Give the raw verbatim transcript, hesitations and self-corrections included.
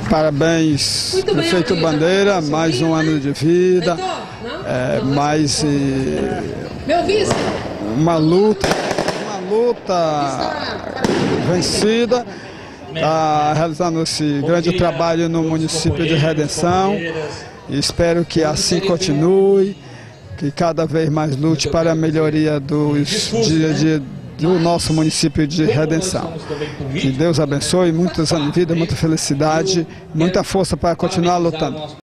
Parabéns, prefeito Bandeira, mais um ano de vida, é, mais e, uma luta, uma luta vencida, está realizando esse grande trabalho no município de Redenção, e espero que assim continue, que cada vez mais lute para a melhoria dos dia a dia do nosso município de Redenção. Que Deus abençoe, muitos anos de vida, muita felicidade, muita força para continuar lutando.